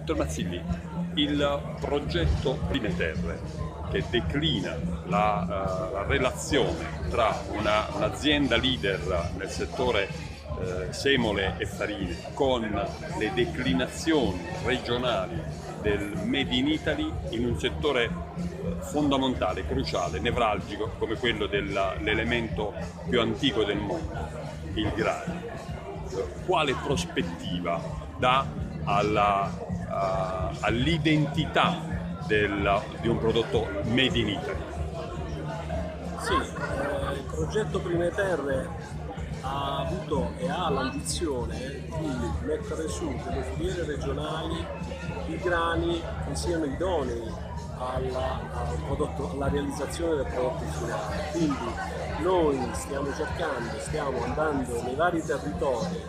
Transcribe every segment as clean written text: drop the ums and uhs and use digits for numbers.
Dottor Mazzilli, il progetto Prime Terre, che declina la relazione tra un'azienda leader nel settore semole e farine con le declinazioni regionali del Made in Italy in un settore fondamentale, cruciale, nevralgico come quello dell'elemento più antico del mondo, il grano. Quale prospettiva dà all'identità di un prodotto Made in Italy? Sì, il progetto Prime Terre ha avuto e ha l'ambizione di mettere su delle filiere regionali di grani che siano idonei alla realizzazione del prodotto finale. Quindi noi stiamo andando nei vari territori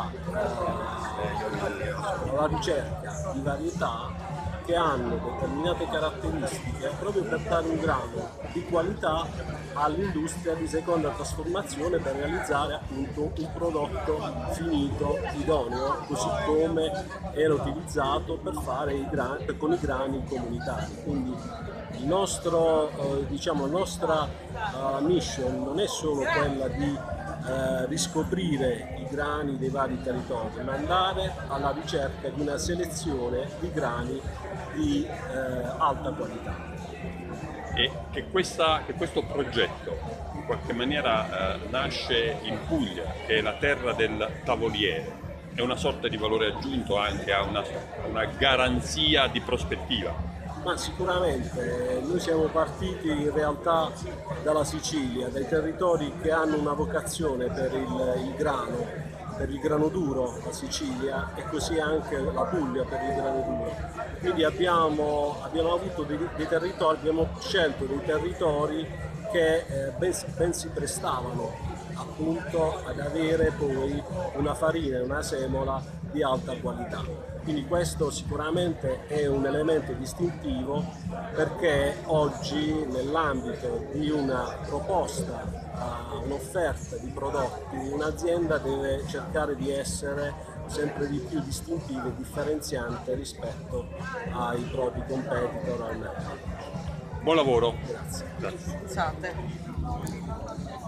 alla ricerca di varietà che hanno determinate caratteristiche proprio per dare un grano di qualità all'industria di seconda trasformazione per realizzare appunto un prodotto finito, idoneo, così come era utilizzato per fare con i grani comunitari. Quindi la nostra mission non è solo quella di riscoprire i grani dei vari territori, ma andare alla ricerca di una selezione di grani di alta qualità. E che questo progetto in qualche maniera nasce in Puglia, che è la terra del tavoliere, è una sorta di valore aggiunto anche a una garanzia di prospettiva. Ma sicuramente noi siamo partiti in realtà dalla Sicilia, dai territori che hanno una vocazione per il grano duro, la Sicilia, e così anche la Puglia per il grano duro. Quindi abbiamo avuto dei territori, abbiamo scelto dei territori che ben si prestavano appunto ad avere poi una farina e una semola di alta qualità. Quindi questo sicuramente è un elemento distintivo, perché oggi nell'ambito di una proposta, un'offerta di prodotti, un'azienda deve cercare di essere sempre di più distintiva e differenziante rispetto ai propri competitor al mercato. Buon lavoro! Grazie. Grazie. Scusate.